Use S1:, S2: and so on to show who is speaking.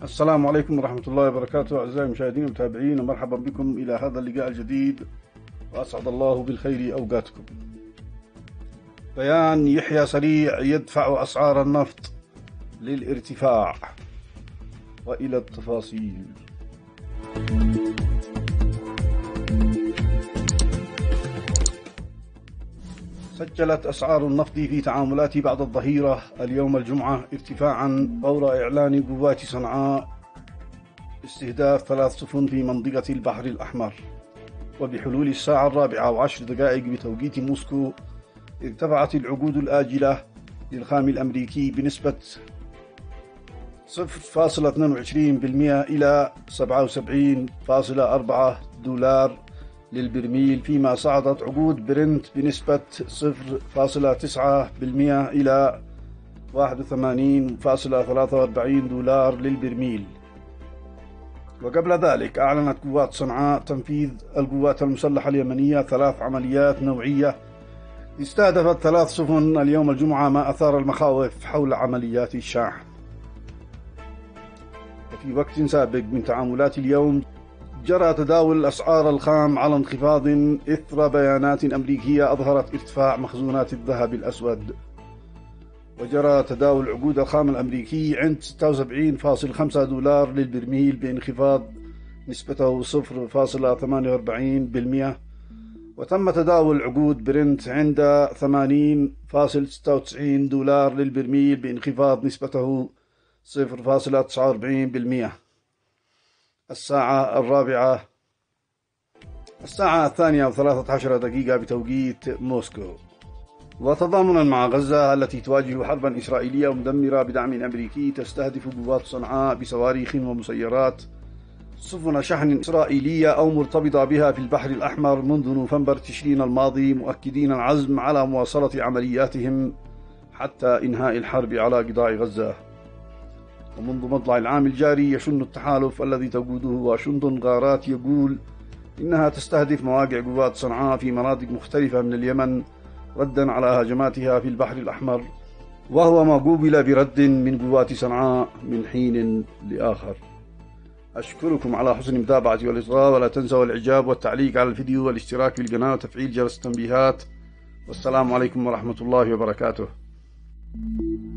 S1: السلام عليكم ورحمة الله وبركاته أعزائي المشاهدين والمتابعين، ومرحبا بكم إلى هذا اللقاء الجديد، وأسعد الله بالخير أوقاتكم. بيان يحيى سريع يدفع أسعار النفط للارتفاع، وإلى التفاصيل. سجلت أسعار النفط في تعاملات بعد الظهيرة اليوم الجمعة ارتفاعا فور إعلان قوات صنعاء استهداف 3 سفن في منطقة البحر الأحمر. وبحلول الساعة 4:10 بتوقيت موسكو ارتفعت العقود الآجلة للخام الأمريكي بنسبة 0.22% إلى 77.4 دولار للبرميل، فيما صعدت عقود برنت بنسبة 0.9% إلى 81.43 دولار للبرميل. وقبل ذلك أعلنت قوات صنعاء تنفيذ القوات المسلحة اليمنية 3 عمليات نوعية استهدفت 3 سفن اليوم الجمعة، ما أثار المخاوف حول عمليات الشاحن. وفي وقت سابق من تعاملات اليوم جرى تداول أسعار الخام على انخفاض إثر بيانات أمريكية أظهرت ارتفاع مخزونات الذهب الأسود. وجرى تداول عقود الخام الأمريكي عند 76.5 دولار للبرميل بانخفاض نسبته 0.48%. وتم تداول عقود برنت عند 80.96 دولار للبرميل بانخفاض نسبته 0.49%. الساعة 2:13 بتوقيت موسكو. وتضامنا مع غزة التي تواجه حربا إسرائيلية مدمرة بدعم أمريكي، تستهدف قوات صنعاء بصواريخ ومسيرات سفن شحن إسرائيلية أو مرتبطة بها في البحر الأحمر منذ نوفمبر تشرين الماضي، مؤكدين العزم على مواصلة عملياتهم حتى إنهاء الحرب على قطاع غزة. ومنذ مطلع العام الجاري يشن التحالف الذي تقوده واشنطن غارات يقول إنها تستهدف مواقع قوات صنعاء في مناطق مختلفة من اليمن ردا على هجماتها في البحر الأحمر، وهو ما قوبل برد من قوات صنعاء من حين لآخر. أشكركم على حسن المتابعة والإصغاء، ولا تنسوا الإعجاب والتعليق على الفيديو والاشتراك في القناة وتفعيل جرس التنبيهات. والسلام عليكم ورحمة الله وبركاته.